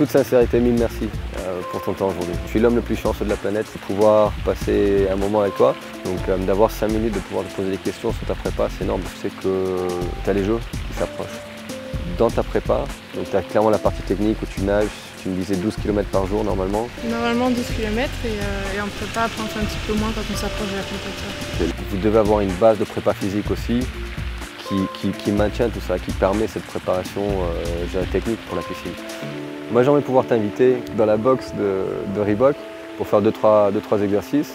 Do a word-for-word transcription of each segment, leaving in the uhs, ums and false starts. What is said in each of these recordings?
toute sincérité, mille merci euh, pour ton temps aujourd'hui. Je suis l'homme le plus chanceux de la planète, de pouvoir passer un moment avec toi. Donc euh, d'avoir cinq minutes, de pouvoir te poser des questions sur ta prépa, c'est énorme. Je sais que tu as les jeux qui s'approchent. Dans ta prépa, donc tu as clairement la partie technique où tu nages, tu me disais douze kilomètres par jour normalement. Normalement douze kilomètres et, euh, et en prépa, après on fait un petit peu moins quand on s'approche de la compétition. Vous devez avoir une base de prépa physique aussi qui, qui, qui maintient tout ça, qui permet cette préparation euh, technique pour la piscine. Moi j'aimerais pouvoir t'inviter dans la box de, de Reebok pour faire deux trois, deux, trois exercices.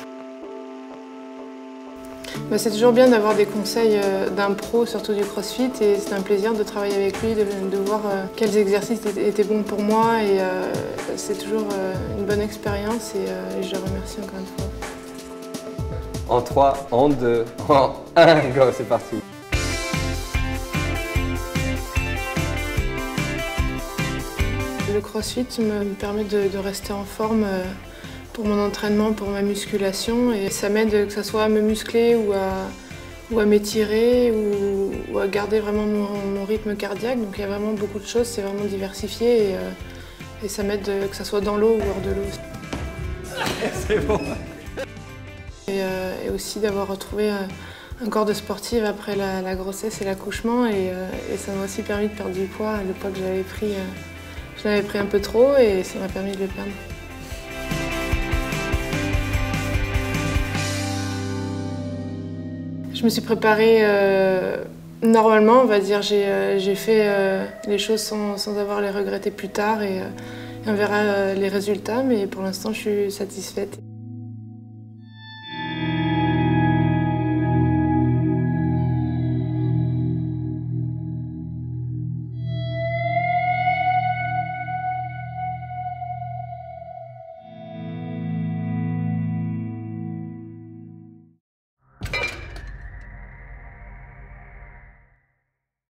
Bah, c'est toujours bien d'avoir des conseils d'un pro, surtout du CrossFit, et c'est un plaisir de travailler avec lui, de, de voir euh, quels exercices étaient bons pour moi, et euh, c'est toujours euh, une bonne expérience et, euh, et je le remercie encore une fois. En trois, en deux, en un, go, c'est parti. Le CrossFit me permet de, de rester en forme euh, pour mon entraînement, pour ma musculation, et ça m'aide que ce soit à me muscler ou à, ou à m'étirer ou, ou à garder vraiment mon, mon rythme cardiaque. Donc il y a vraiment beaucoup de choses, c'est vraiment diversifié et, euh, et ça m'aide que ce soit dans l'eau ou hors de l'eau. C'est bon. Et, euh, et aussi d'avoir retrouvé un, un corps de sportive après la, la grossesse et l'accouchement, et, euh, et ça m'a aussi permis de perdre du poids. Le poids que j'avais pris, euh, j'en avais pris un peu trop et ça m'a permis de le perdre. Je me suis préparée euh, normalement, on va dire. J'ai euh, fait euh, les choses sans, sans avoir les regretter plus tard, et, euh, et on verra euh, les résultats, mais pour l'instant je suis satisfaite.